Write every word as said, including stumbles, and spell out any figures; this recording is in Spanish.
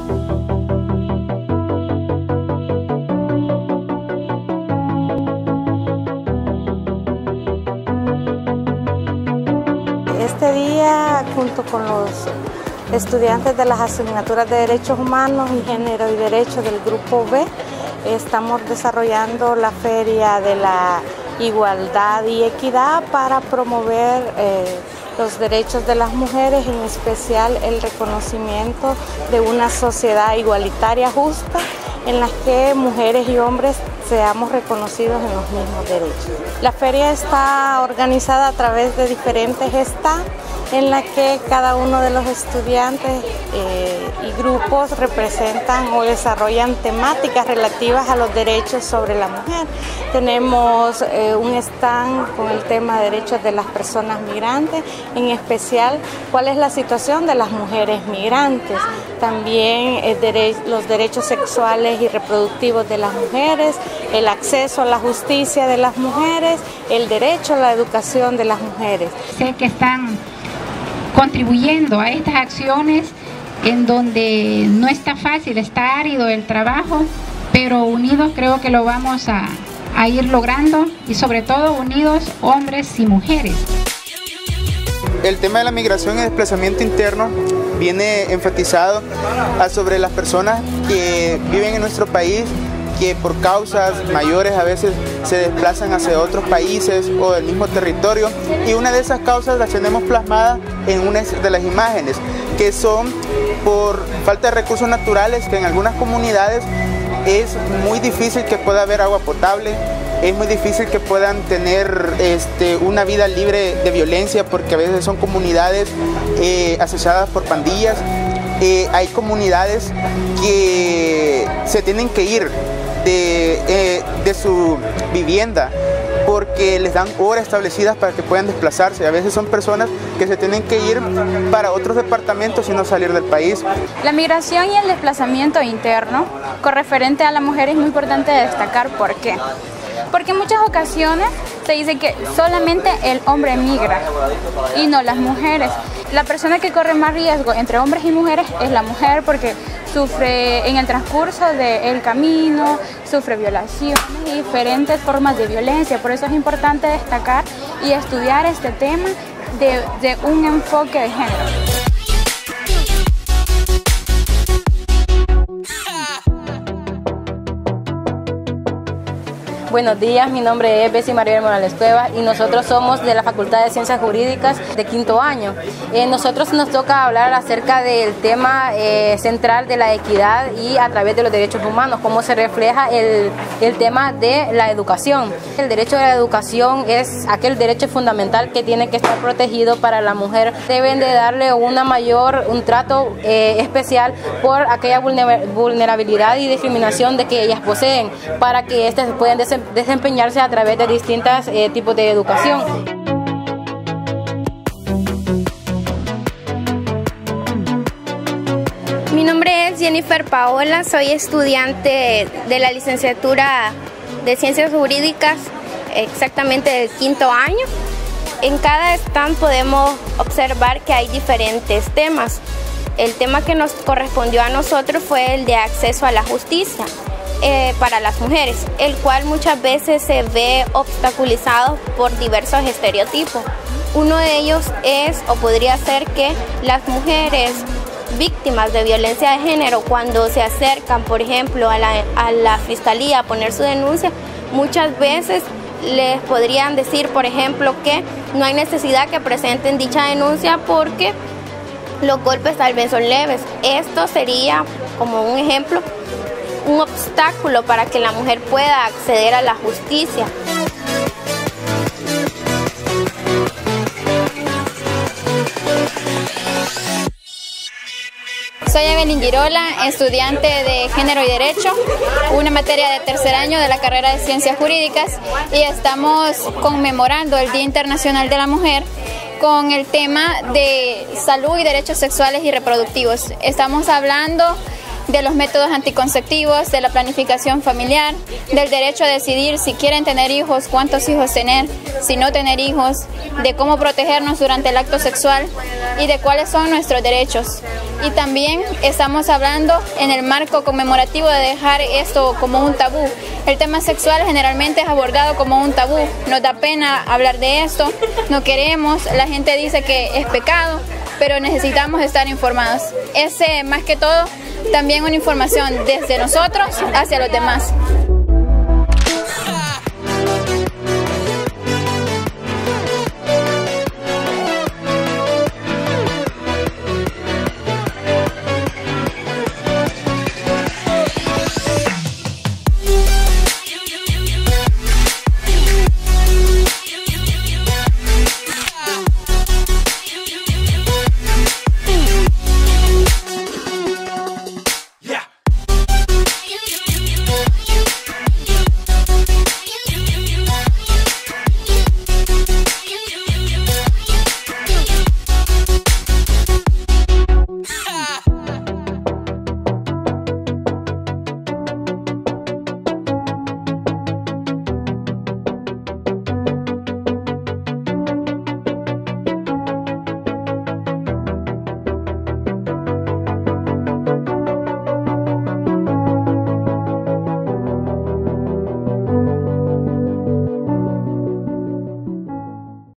Este día, junto con los estudiantes de las asignaturas de Derechos Humanos y Género y Derecho del Grupo B, estamos desarrollando la Feria de la Igualdad y Equidad para promover eh, los derechos de las mujeres, en especial el reconocimiento de una sociedad igualitaria justa en la que mujeres y hombres seamos reconocidos en los mismos derechos. La feria está organizada a través de diferentes stands en la que cada uno de los estudiantes eh, y grupos representan o desarrollan temáticas relativas a los derechos sobre la mujer. Tenemos eh, un stand con el tema de derechos de las personas migrantes, en especial cuál es la situación de las mujeres migrantes, también eh, dere los derechos sexuales y reproductivos de las mujeres, el acceso a la justicia de las mujeres, el derecho a la educación de las mujeres. Sé que están contribuyendo a estas acciones en donde no está fácil, está árido el trabajo, pero unidos creo que lo vamos a, a ir logrando, y sobre todo unidos hombres y mujeres. El tema de la migración y desplazamiento interno viene enfatizado a sobre las personas que viven en nuestro país, que por causas mayores a veces se desplazan hacia otros países o del mismo territorio, y una de esas causas las tenemos plasmadas en una de las imágenes, que son por falta de recursos naturales, que en algunas comunidades es muy difícil que pueda haber agua potable, es muy difícil que puedan tener este, una vida libre de violencia, porque a veces son comunidades eh, asesinadas por pandillas. Eh, hay comunidades que se tienen que ir de, eh, de su vivienda porque les dan horas establecidas para que puedan desplazarse. A veces son personas que se tienen que ir para otros departamentos y no salir del país. La migración y el desplazamiento interno con referente a la mujer es muy importante destacar. ¿Por qué? Porque en muchas ocasiones se dice que solamente el hombre migra y no las mujeres. La persona que corre más riesgo entre hombres y mujeres es la mujer, porque sufre en el transcurso del camino, sufre violaciones y diferentes formas de violencia. Por eso es importante destacar y estudiar este tema de, de un enfoque de género. Buenos días, mi nombre es Bessie Maribel Morales Cuevas y nosotros somos de la Facultad de Ciencias Jurídicas de quinto año. Eh, nosotros nos toca hablar acerca del tema eh, central de la equidad y a través de los derechos humanos, cómo se refleja el, el tema de la educación. El derecho a la educación es aquel derecho fundamental que tiene que estar protegido para la mujer. Deben de darle una mayor, un trato eh, especial por aquella vulnerabilidad y discriminación de que ellas poseen, para que éstas puedan desempeñar desempeñarse a través de distintos eh, tipos de educación. Mi nombre es Jennifer Paola, soy estudiante de la licenciatura de Ciencias Jurídicas, exactamente del quinto año. En cada stand podemos observar que hay diferentes temas. El tema que nos correspondió a nosotros fue el de acceso a la justicia. Eh, para las mujeres, el cual muchas veces se ve obstaculizado por diversos estereotipos. Uno de ellos es, o podría ser, que las mujeres víctimas de violencia de género, cuando se acercan, por ejemplo, a la, a la fiscalía a poner su denuncia, muchas veces les podrían decir, por ejemplo, que no hay necesidad que presenten dicha denuncia porque los golpes tal vez son leves. Esto sería, como un ejemplo, un obstáculo para que la mujer pueda acceder a la justicia. Soy Evelyn Girola, estudiante de Género y Derecho, una materia de tercer año de la carrera de Ciencias Jurídicas, y estamos conmemorando el Día Internacional de la Mujer con el tema de salud y derechos sexuales y reproductivos. Estamos hablando de los métodos anticonceptivos, de la planificación familiar, del derecho a decidir si quieren tener hijos, cuántos hijos tener, si no tener hijos, de cómo protegernos durante el acto sexual y de cuáles son nuestros derechos. Y también estamos hablando en el marco conmemorativo de dejar esto como un tabú. El tema sexual generalmente es abordado como un tabú. Nos da pena hablar de esto, no queremos, la gente dice que es pecado, pero necesitamos estar informados. Es eh, más que todo también una información desde nosotros hacia los demás.